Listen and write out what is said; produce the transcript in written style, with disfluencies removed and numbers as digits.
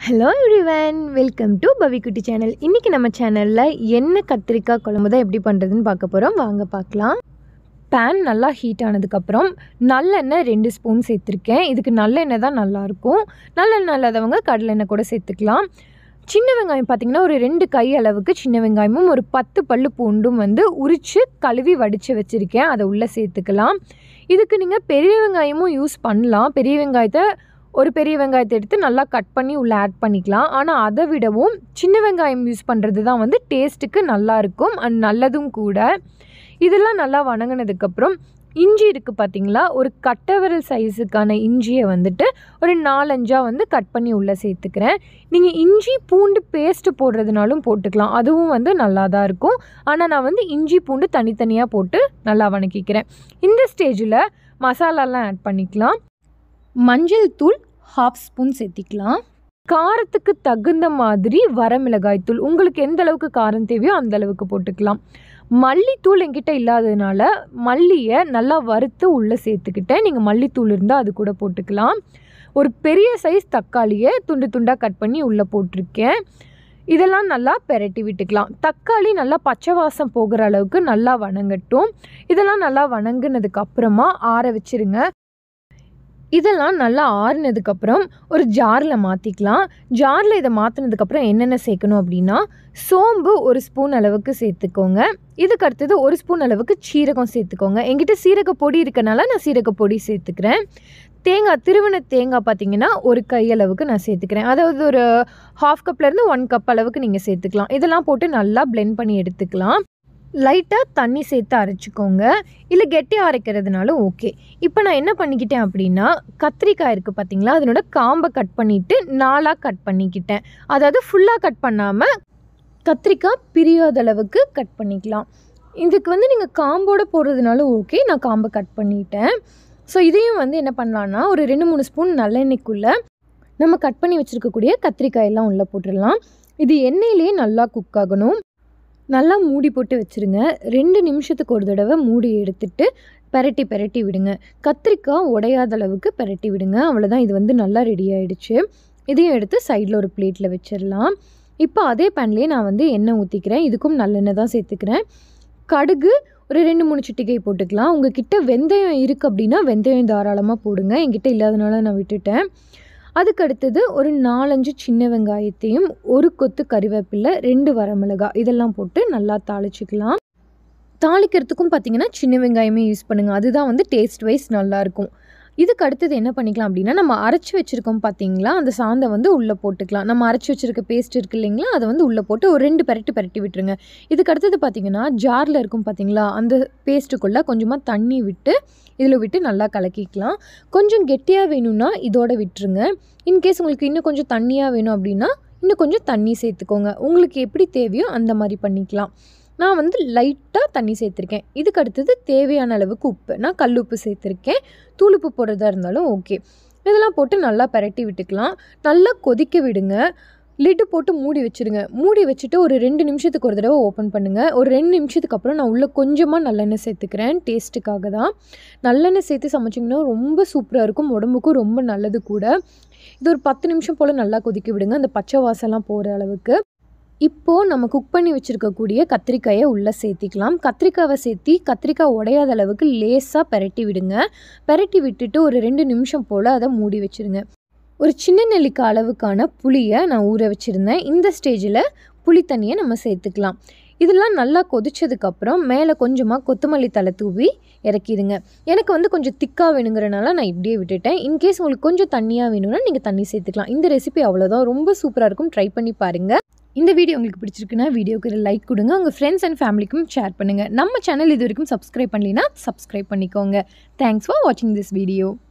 Hello everyone, welcome to Pavikutti channel. இன்றைக்கி நம்ம சேனலில் எண்ணெய் கத்திரிக்காய் குழம்பு தான் எப்படி பண்ணுறதுன்னு பார்க்க போகிறோம். வாங்க பார்க்கலாம். பேன் நல்லா ஹீட் ஆனதுக்கப்புறம் நல்லெண்ணெய் 2 ஸ்பூன் சேர்த்துருக்கேன். இதுக்கு நல்லெண்ணெய் தான் நல்லாயிருக்கும். நல்லெண்ணெய் இல்லாதவங்க கடலெண்ணெய் கூட சேர்த்துக்கலாம். சின்ன வெங்காயம் பார்த்திங்கன்னா ஒரு 2 கை அளவுக்கு சின்ன வெங்காயமும் ஒரு 10 பல்லு பூண்டும் உரித்து கழுவி வடித்து வச்சுருக்கேன். அதை உள்ளே சேர்த்துக்கலாம். இதுக்கு நீங்கள் பெரிய வெங்காயமும் யூஸ் பண்ணலாம். ஒரு பெரிய வெங்காயத்தை எடுத்து நல்லா கட் பண்ணி உள்ளே ஆட் பண்ணிக்கலாம். ஆனால் அதை விடவும் சின்ன வெங்காயம் யூஸ் பண்ணுறது தான் டேஸ்ட்டுக்கு நல்லாயிருக்கும் அண்ட் நல்லதும் கூட. இதெல்லாம் நல்லா வணங்கினதுக்கப்புறம் இஞ்சி இருக்குது பார்த்திங்களா, ஒரு கட்டவிரல் சைஸுக்கான இஞ்சியை ஒரு 4-5 கட் பண்ணி உள்ளே சேர்த்துக்கிறேன். நீங்கள் இஞ்சி பூண்டு பேஸ்ட்டு போடுறதுனாலும் போட்டுக்கலாம், அதுவும் நல்லா தான் இருக்கும். ஆனால் நான் இஞ்சி பூண்டு தனித்தனியாக போட்டு நல்லா வணக்கிக்கிறேன். இந்த ஸ்டேஜில் மசாலாலாம் ஆட் பண்ணிக்கலாம். மஞ்சள் தூள் 1/2 ஸ்பூன் சேர்த்திக்கலாம். காரத்துக்கு தகுந்த மாதிரி வரமிளகாய் தூள், உங்களுக்கு எந்த அளவுக்கு காரம் தேவையோ அந்த அளவுக்கு போட்டுக்கலாம். மல்லித்தூள் என்கிட்ட இல்லாததுனால மல்லியை நல்லா வறுத்து உள்ளே சேர்த்துக்கிட்டேன். நீங்கள் மல்லித்தூள் இருந்தால் அது கூட போட்டுக்கலாம். ஒரு பெரிய சைஸ் தக்காளியை துண்டு துண்டாக கட் பண்ணி உள்ளே போட்டிருக்கேன். இதெல்லாம் நல்லா பெரட்டி விட்டுக்கலாம். தக்காளி நல்லா பச்சை வாசம் போகிற அளவுக்கு நல்லா வணங்கட்டும். இதெல்லாம் நல்லா வணங்கினதுக்கு அப்புறமா ஆற வச்சுருங்க. இதெல்லாம் நல்லா ஆறுனதுக்கப்புறம் ஒரு ஜாரில் மாற்றிக்கலாம். ஜாரில் இதை மாற்றினதுக்கப்புறம் என்னென்ன சேர்க்கணும் அப்படின்னா, சோம்பு 1 ஸ்பூன் அளவுக்கு சேர்த்துக்கோங்க. இதுக்கு அடுத்தது 1 ஸ்பூன் அளவுக்கு சீரகம் சேர்த்துக்கோங்க. என்கிட்ட சீரக பொடி இருக்கனால நான் சீரக பொடி சேர்த்துக்கிறேன். திருவன தேங்காய் பார்த்திங்கன்னா ஒரு கை அளவுக்கு நான் சேர்த்துக்கிறேன். அதாவது ஒரு 1/2 கப்லேருந்து 1 கப் அளவுக்கு நீங்கள் சேர்த்துக்கலாம். இதெல்லாம் போட்டு நல்லா பிளெண்ட் பண்ணி எடுத்துக்கலாம். லைட்டாக தண்ணி சேர்த்து அரைச்சிக்கோங்க, இல்லை கெட்டியாக அரைக்கிறதுனாலும் ஓகே. இப்போ நான் என்ன பண்ணிக்கிட்டேன் அப்படின்னா, கத்திரிக்காய் இருக்குது பார்த்திங்களா, அதனோட காம்பை கட் பண்ணிவிட்டு 4ஆக கட் பண்ணிக்கிட்டேன். அதாவது ஃபுல்லாக கட் பண்ணாமல் கத்திரிக்காய் பிரியாத அளவுக்கு கட் பண்ணிக்கலாம். இதுக்கு நீங்கள் காம்போடு போடுறதுனாலும் ஓகே, நான் காம்பை கட் பண்ணிட்டேன். ஸோ இதையும் என்ன பண்ணலான்னா, ஒரு 2-3 ஸ்பூன் நல்லெண்ணெய்க்குள்ளே நம்ம கட் பண்ணி வச்சுருக்கக்கூடிய கத்திரிக்காயெல்லாம் உள்ளே போட்டுடலாம். இது எண்ணெயிலே நல்லா குக் ஆகணும். நல்லா மூடி போட்டு வச்சுருங்க. 2 நிமிஷத்துக்கு ஒரு தடவை மூடி எடுத்துட்டு பெரட்டி விடுங்க. கத்திரிக்காய் உடையாத அளவுக்கு பெரட்டி விடுங்க. அவ்வளோதான், இது நல்லா ரெடி ஆகிடுச்சு. இதையும் எடுத்து சைடில் ஒரு பிளேட்டில் வச்சிடலாம். இப்போ அதே பேன்லேயே நான் எண்ணெய் ஊற்றிக்கிறேன். இதுக்கும் நல்லெண்ணெய் தான் சேர்த்துக்கிறேன். கடுகு ஒரு 2-3 சிட்டிகை போட்டுக்கலாம். உங்ககிட்ட வெந்தயம் இருக்குது அப்படின்னா வெந்தயம் தாராளமாக போடுங்க. என்கிட்ட இல்லாதனால நான் விட்டுட்டேன். அதுக்கு அடுத்தது ஒரு 4-5 சின்ன வெங்காயத்தையும், ஒரு கொத்து கறிவேப்பிலை, 2 வரமிளகாய் இதெல்லாம் போட்டு நல்லா தாளிச்சிக்கலாம். தாளிக்கிறதுக்கும் பார்த்திங்கன்னா சின்ன வெங்காயமே யூஸ் பண்ணுங்கள், அதுதான் டேஸ்ட் வைஸ் நல்லாயிருக்கும். இதுக்கு அடுத்தது என்ன பண்ணிக்கலாம் அப்படின்னா, நம்ம அரைச்சி வச்சுருக்கோம் பார்த்திங்களா, அந்த சாந்தை உள்ளே போட்டுக்கலாம். நம்ம அரைச்சி வச்சுருக்க பேஸ்ட் இருக்குது இல்லைங்களா, அதை உள்ளே போட்டு ஒரு 2 பெரட்டி விட்டுருங்க. இதுக்கு அடுத்தது பார்த்திங்கன்னா ஜாரில் இருக்கும் பார்த்திங்களா, அந்த பேஸ்ட்டுக்குள்ளே கொஞ்சமாக தண்ணி விட்டு இதில் விட்டு நல்லா கலக்கிக்கலாம். கொஞ்சம் கெட்டியாக வேணும்னா இதோட விட்டுருங்க. இன்கேஸ் உங்களுக்கு இன்னும் கொஞ்சம் தண்ணியாக வேணும் அப்படின்னா இன்னும் கொஞ்சம் தண்ணி சேர்த்துக்கோங்க. உங்களுக்கு எப்படி தேவையோ அந்த மாதிரி பண்ணிக்கலாம். நான் லைட்டாக தண்ணி சேர்த்துருக்கேன். இதுக்கு அடுத்தது தேவையான அளவுக்கு உப்பு, நான் கல் உப்பு சேர்த்துருக்கேன். தூள் உப்பு போடுறதா இருந்தாலும் ஓகே. இதெல்லாம் போட்டு நல்லா பெரட்டி விட்டுக்கலாம். நல்லா கொதிக்க விடுங்க. லிட்டு போட்டு மூடி வச்சுருங்க. மூடி வச்சுட்டு ஒரு 2 நிமிஷத்துக்கு ஒரு தடவை ஓப்பன் பண்ணுங்கள். ஒரு 2 நிமிஷத்துக்கு அப்புறம் நான் உள்ளே கொஞ்சமாக நல்லெண்ணெய் சேர்த்துக்கிறேன். டேஸ்ட்டுக்காக தான். நல்லெண்ணெய் சேர்த்து சமைச்சிங்கன்னா ரொம்ப சூப்பராக இருக்கும், உடம்புக்கும் ரொம்ப நல்லது கூட. இது ஒரு 10 நிமிஷம் போல் நல்லா கொதிக்க விடுங்க, அந்த பச்சை வாசம்லாம் போகிற அளவுக்கு. இப்போது நம்ம குக் பண்ணி வச்சுருக்கக்கூடிய கத்திரிக்காயை உள்ளே சேர்த்திக்கலாம். கத்திரிக்காவை சேர்த்தி கத்திரிக்காய் உடையாத அளவுக்கு லேசாக பெரட்டி விடுங்க. பெரட்டி விட்டுட்டு ஒரு 2 நிமிஷம் போல் அதை மூடி வச்சுருங்க. ஒரு சின்ன நெல்லிக்காய் அளவுக்கான புளியை நான் ஊற வச்சுருந்தேன். இந்த ஸ்டேஜில் புளி தண்ணியை நம்ம சேர்த்துக்கலாம். இதெல்லாம் நல்லா கொதிச்சதுக்கப்புறம் மேலே கொஞ்சமாக கொத்தமல்லி தழை தூவி இறக்கிடுங்க. எனக்கு கொஞ்சம் திக்காக வேணுங்கிறனால நான் இப்படியே விட்டுட்டேன். இன்கேஸ் உங்களுக்கு கொஞ்சம் தண்ணியாக வேணும்னா நீங்கள் தண்ணி சேர்த்துக்கலாம். இந்த ரெசிபி அவ்வளோதான், ரொம்ப சூப்பராக இருக்கும், ட்ரை பண்ணி பாருங்கள். இந்த வீடியோ உங்களுக்கு பிடிச்சிருக்குன்னா வீடியோக்கு ஒரு லைக் கொடுங்க. உங்கள் ஃப்ரெண்ட்ஸ் அண்ட் ஃபேமிலிக்கும் ஷேர் பண்ணுங்கள். நம்ம சேனல் இது வரைக்கும் சப்ஸ்கிரைப் பண்ணலைன்னா சப்ஸ்கிரைப் பண்ணிக்கோங்க. தேங்க்ஸ் ஃபார் வாட்சிங் திஸ் வீடியோ.